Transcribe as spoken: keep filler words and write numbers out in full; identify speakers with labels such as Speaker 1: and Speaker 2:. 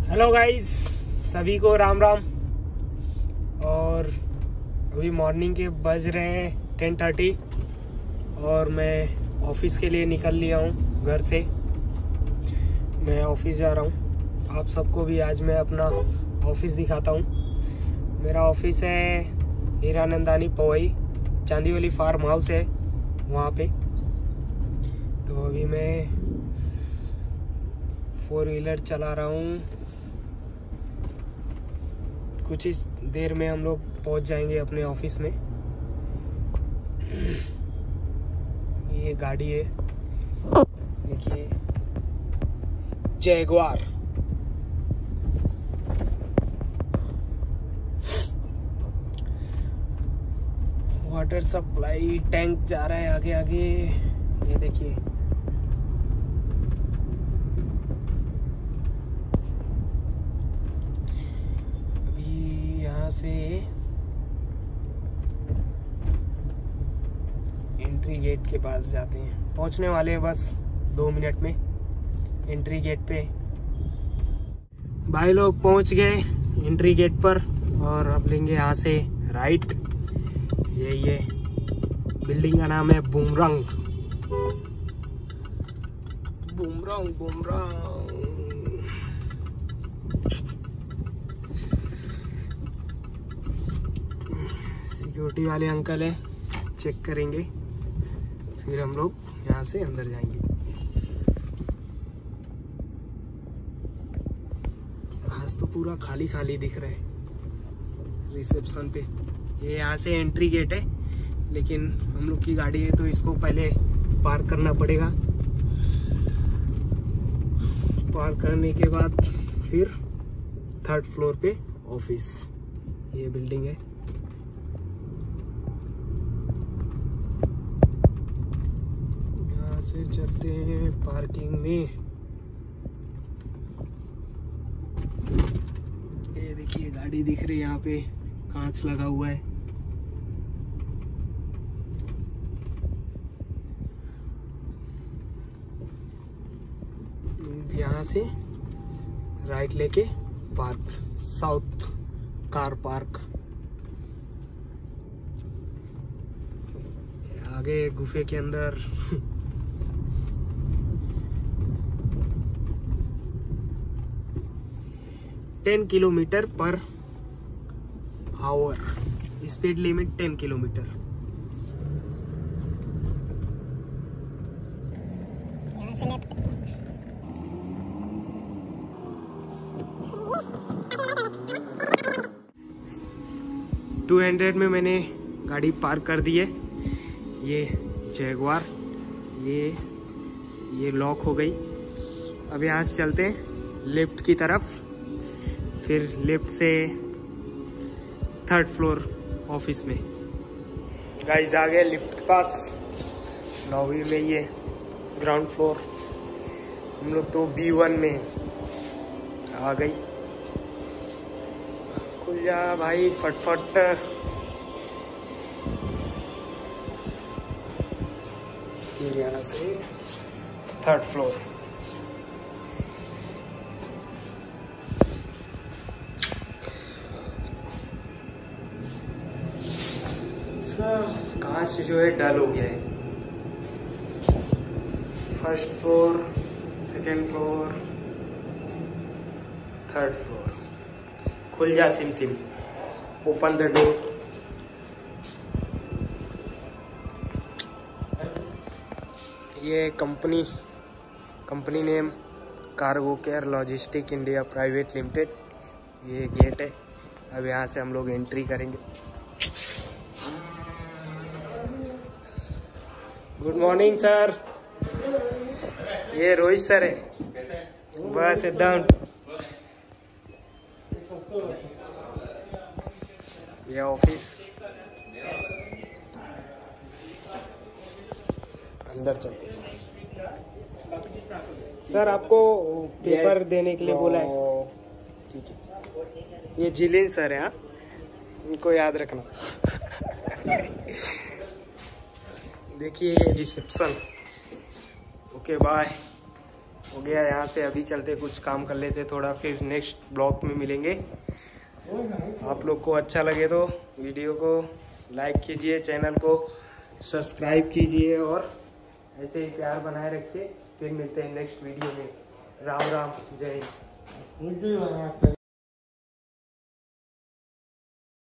Speaker 1: Hello guys, सभी को राम राम। और अभी मॉर्निंग के बज रहे हैं टेन थर्टी और मैं ऑफिस के लिए निकल लिया हूँ घर से। मैं ऑफिस जा रहा हूँ। आप सबको भी आज मैं अपना ऑफिस दिखाता हूँ। मेरा ऑफिस है हीरानंदानी पवई, चांदीवली फार्म हाउस है वहाँ पे। तो अभी मैं फोर व्हीलर चला रहा हूँ। कुछ ही देर में हम लोग पहुंच जाएंगे अपने ऑफिस में। ये गाड़ी है, देखिए, जैगवार। वाटर सप्लाई टैंक जा रहा है आगे आगे, ये देखिए। से एंट्री गेट के पास जाते हैं। पहुंचने वाले हैं बस दो मिनट में एंट्री गेट पे। भाई लोग पहुंच गए एंट्री गेट पर और अब लेंगे यहाँ से राइट। ये ये बिल्डिंग का नाम है बूमरंग। बूमरंग बूमरंग सिक्योरिटी वाले अंकल है, चेक करेंगे, फिर हम लोग यहाँ से अंदर जाएंगे। आज तो पूरा खाली खाली दिख रहा है रिसेप्शन पे। ये यहाँ से एंट्री गेट है, लेकिन हम लोग की गाड़ी है तो इसको पहले पार्क करना पड़ेगा। पार्क करने के बाद फिर थर्ड फ्लोर पे ऑफिस, ये बिल्डिंग है। से चलते हैं पार्किंग में। ये देखिए गाड़ी दिख रही है, यहाँ पे कांच लगा हुआ है। यहाँ से राइट लेके पार्क, साउथ कार पार्क। आगे गुफे के अंदर ten kilometre per hour, speed limit ten kilometre. Two hundred में मैंने गाड़ी पार्क कर दी है। ये जैगवार, ये ये लॉक हो गई। अब यहाँ से चलते हैं लेफ्ट की तरफ, फिर लेफ्ट से थर्ड फ्लोर ऑफिस में। गाइस आ गए लिफ्ट के पास, लॉबी में, ये ग्राउंड फ्लोर। हम लोग तो बी वन में आ गई। खुल जा भाई फटफट। फिर यहाँ से थर्ड फ्लोर। कांच जो है डल हो गया है। First floor, second floor, third floor. खुल जा सिम सिम, ओपन द डोर। ये company company name cargo care logistic India private limited. ये गेट है। अब यहाँ से हम लोग एंट्री करेंगे। Good morning sir. ये रोहित सर है। बस एकदम। ये ऑफिस, अंदर चलते हैं। सर आपको पेपर देने के लिए बोला है। ठीक है। ये जिले सर है, हाँ, इनको याद रखना। देखिए रिसेप्शन। Okay bye. हो गया यहाँ से। अभी चलते कुछ काम कर लेते थोड़ा, फिर नेक्स्ट ब्लॉग में मिलेंगे। आप लोग को अच्छा लगे तो वीडियो को लाइक कीजिए, चैनल को सब्सक्राइब कीजिए और ऐसे ही प्यार बनाए रखिए। फिर मिलते हैं नेक्स्ट वीडियो में। राम राम, जय हिंद।